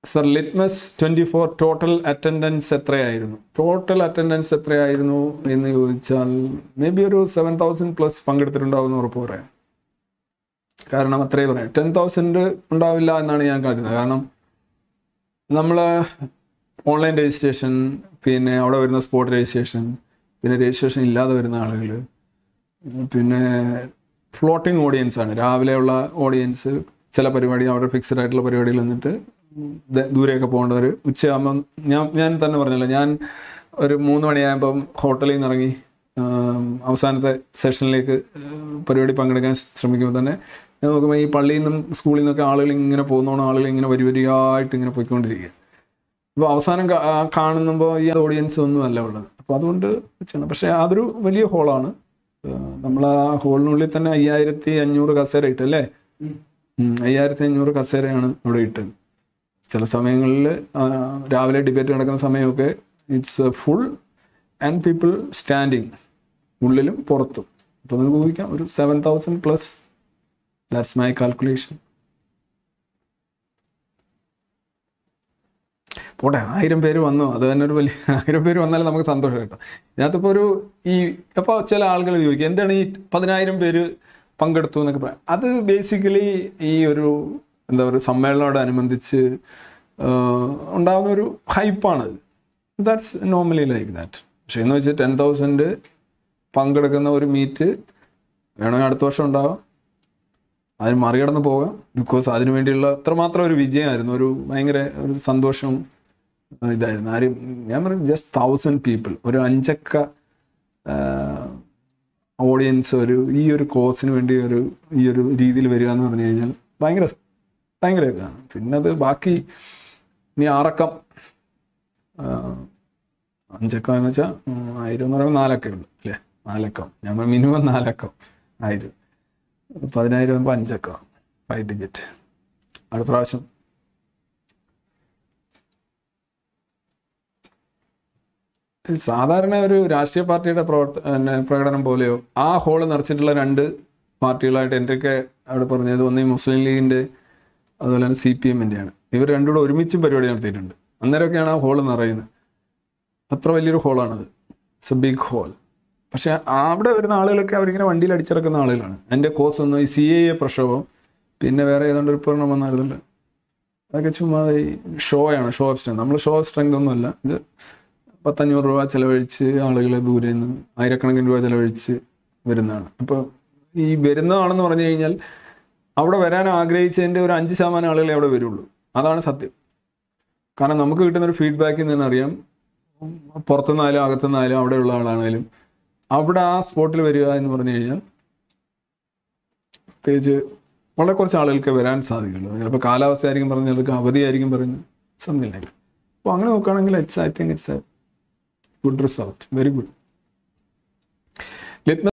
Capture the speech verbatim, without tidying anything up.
Sir litmus twenty four total attendance എത്രയായിരുന്നു? Total attendance എത്രയായിരുന്നു എന്ന് ചോദിച്ചാൽ മേ ബി ഒരു സെവൻ തൗസൻഡ് പ്ലസ് പങ്കെടുത്തിട്ടുണ്ടാവുമെന്ന് ഉറപ്പ് പറയാം. കാരണം അത്രയും പറയാം. ടെൻ തൗസൻഡ് ഉണ്ടാവില്ല എന്നാണ് ഞാൻ കരുതുന്നത്. കാരണം നമ്മൾ ഓൺലൈൻ രജിസ്ട്രേഷൻ, പിന്നെ അവിടെ വരുന്ന സ്പോട്ട് രജിസ്ട്രേഷൻ, പിന്നെ രജിസ്ട്രേഷൻ ഇല്ലാതെ വരുന്ന ആളുകൾ, പിന്നെ ഫ്ലോട്ടിംഗ് ഓഡിയൻസ് ആണ്. രാവിലെയുള്ള ഓഡിയൻസ് ചില പരിപാടി അവിടെ ഫിക്സഡ് ആയിട്ടുള്ള പരിപാടിയിൽ നിന്നിട്ട് ദൂരെയൊക്കെ പോകേണ്ടവർ ഉച്ചയാകുമ്പം ഞാൻ ഞാൻ തന്നെ പറഞ്ഞല്ലോ, ഞാൻ ഒരു മൂന്ന് മണിയാകുമ്പം ഹോട്ടലിൽ നിന്ന് ഇറങ്ങി അവസാനത്തെ സെഷനിലേക്ക് പരിപാടി പങ്കെടുക്കാൻ ശ്രമിക്കുമ്പോൾ തന്നെ നോക്കുമ്പോൾ ഈ പള്ളിയിൽ നിന്നും സ്കൂളിൽ നിന്നൊക്കെ ആളുകൾ ഇങ്ങനെ പോകുന്നോണം, ആളുകൾ ഇങ്ങനെ വരി വരിയായിട്ട് ഇങ്ങനെ പോയിക്കൊണ്ടിരിക്കുക. അപ്പോൾ അവസാനം കാണുമ്പോൾ ഈ ഓഡിയൻസ് ഒന്നും അല്ല ഉള്ളത്. അപ്പോൾ അതുകൊണ്ട് ചെയ്യണം. പക്ഷേ അതൊരു വലിയ ഹോളാണ്. നമ്മൾ ആ ഹോളിനുള്ളിൽ തന്നെ അയ്യായിരത്തി അഞ്ഞൂറ് കസേര ഇട്ടല്ലേ, അയ്യായിരത്തി അഞ്ഞൂറ് കസേരയാണ് ഇവിടെ ഇട്ടത്. ചില സമയങ്ങളിൽ രാവിലെ ഡിബേറ്റ് നടക്കുന്ന സമയമൊക്കെ it's full and people standing, ഉള്ളിലും പുറത്തും. അപ്പോൾ നിങ്ങൾക്ക് ഊഹിക്കാം ഒരു seven thousand plus. That's my calculation. പോട്ടെ, ആയിരം പേര് വന്നു, അത് തന്നെ ഒരു വലിയ ആയിരം പേര് വന്നാലും നമുക്ക് സന്തോഷം കേട്ടോ. ഇതിനകത്തിപ്പോൾ ഒരു ഈ അപ്പോൾ ചില ആളുകൾ ചോദിക്കും എന്താണ് ഈ പതിനായിരം പേര് പങ്കെടുത്തു എന്നൊക്കെ പറയാം. അത് ബേസിക്കലി ഈ ഒരു എന്താ പറയുക സമ്മേളനത്തോടനുബന്ധിച്ച് ഉണ്ടാകുന്ന ഒരു ഹൈപ്പാണത്. That's normally like that. പക്ഷേ എന്ന് വെച്ചാൽ ടെൻ തൗസൻഡ് പങ്കെടുക്കുന്ന ഒരു മീറ്റ് വേണമെങ്കിൽ അടുത്ത വർഷം ഉണ്ടാവാം, അതിന് മറികടന്ന് പോകാം. ബിക്കോസ് അതിനു വേണ്ടിയുള്ള അത്രമാത്രം ഒരു വിജയമായിരുന്നു, ഒരു ഭയങ്കര ഒരു സന്തോഷം ഇതായിരുന്നു. ആരും ഞാൻ പറയും ജസ്റ്റ് തൗസൻഡ് പീപ്പിൾ, ഒരു അഞ്ചക്ക ഓഡിയൻസ് ഒരു ഈ ഒരു കോഴ്സിന് വേണ്ടി ഒരു ഈ ഒരു രീതിയിൽ വരിക എന്ന് പറഞ്ഞു കഴിഞ്ഞാൽ ഭയങ്കര ഭയങ്കര ഇതാണ്. പിന്നെ അത് ബാക്കി ഇനി ആറക്കം അഞ്ചക്കം എന്ന് വെച്ചാൽ ആയിരം എന്ന് പറയുമ്പോൾ നാലക്കം ഉള്ളു അല്ലേ, നാലക്കം ഞാൻ മിനിമം നാലക്കം ആയിരം, പതിനായിരം ആകുമ്പോൾ അഞ്ചക്കം ഫൈവ് ടിക്കറ്റ്. അടുത്ത പ്രാവശ്യം സാധാരണ ഒരു രാഷ്ട്രീയ പാർട്ടിയുടെ പ്രവർത്ത പ്രകടനം പോലെയോ ആ ഹോള് നിറച്ചിട്ടുള്ള രണ്ട് പാർട്ടികളായിട്ട് എൻ്റെയൊക്കെ അവിടെ പറഞ്ഞത് ഒന്ന് ഈ മുസ്ലിം ലീഗിൻ്റെ അതുപോലെ തന്നെ സി പി എമ്മിൻ്റെയാണ്. ഇവർ രണ്ടും കൂടെ ഒരുമിച്ചും പരിപാടി നടത്തിയിട്ടുണ്ട്. അന്നേരമൊക്കെയാണ് ആ ഹോള് നിറയുന്നത്. അത്ര വലിയൊരു ഹോളാണത്. It's a big hole. പക്ഷേ അവിടെ വരുന്ന ആളുകളൊക്കെ അവരിങ്ങനെ വണ്ടിയിൽ അടിച്ചിറക്കുന്ന ആളുകളാണ്. അതിൻ്റെ കോസ് ഒന്നും ഈ സി എ എ പ്രക്ഷോഭം, പിന്നെ വേറെ ഏതാണ്ട് ഒരു പൂർണ്ണം വന്നായിരുന്നല്ലോ, അതൊക്കെ ചുമ്മാ ഈ ഷോയാണ്, ഷോ ഓഫ് സ്ട്രെങ്ത്. നമ്മൾ ഷോ ഓഫ് സ്ട്രെങ്ത് ഒന്നുമല്ല. ഇത് പത്തഞ്ഞൂറ് രൂപ ചിലവഴിച്ച് ആളുകൾ ദൂരെ നിന്ന് ആയിരക്കണക്കിന് രൂപ ചിലവഴിച്ച് വരുന്നതാണ്. അപ്പോൾ ഈ വരുന്നതാണെന്ന് പറഞ്ഞു കഴിഞ്ഞാൽ അവിടെ വരാൻ ആഗ്രഹിച്ചതിൻ്റെ ഒരു അഞ്ച് ശതമാനം ആളുകളെ അവിടെ വരുള്ളൂ. അതാണ് സത്യം. കാരണം നമുക്ക് കിട്ടുന്നൊരു ഫീഡ്ബാക്കിൽ നിന്ന് അറിയാം, പുറത്തുനിന്നായാലും അകത്തുനിന്നായാലും അവിടെയുള്ള ആളാണെങ്കിലും അവിടെ ആ സ്പോട്ടിൽ വരിക എന്ന് പറഞ്ഞു കഴിഞ്ഞാൽ പ്രത്യേകിച്ച് വളരെ കുറച്ച് ആളുകൾക്ക് വരാൻ സാധിക്കുള്ളൂ. ചിലപ്പോൾ കാലാവസ്ഥ ആയിരിക്കും പറഞ്ഞ്, ചിലർക്ക് അവധിയായിരിക്കും പറയുന്നത്, സംതിങ് ലൈക്ക്. അപ്പോൾ അങ്ങനെ നോക്കുകയാണെങ്കിൽ it's I think it's a good result, very good. Let